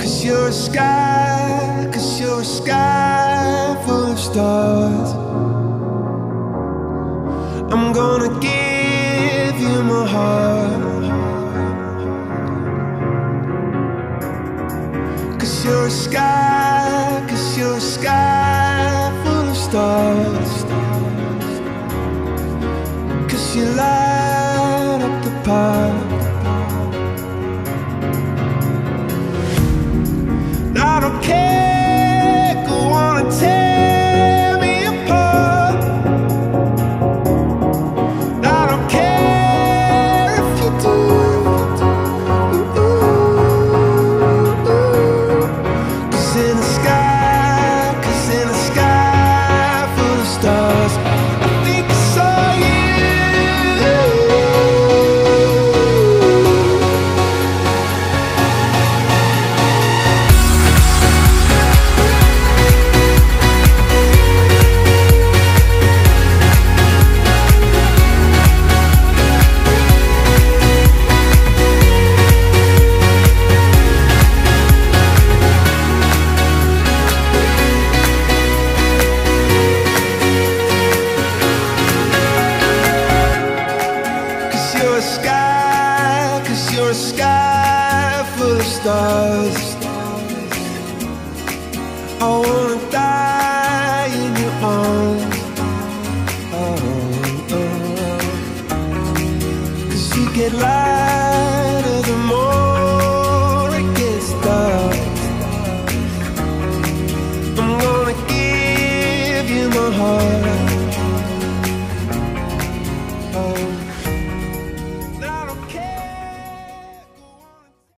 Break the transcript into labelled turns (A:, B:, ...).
A: you're a sky, 'cause you're a sky full of stars. I'm gonna give you my heart, 'cause you're a sky, 'cause you're a sky full of stars. 'Cause you light up the park. I don't care, go on and tear me apart. I don't care if you do. Cause in the sky, 'cause in the sky full of stars, I think I saw you. You're a sky full of stars. I wanna die in your arms. Oh, oh. 'Cause you get lighter the more it gets dark. I'm gonna give you my heart.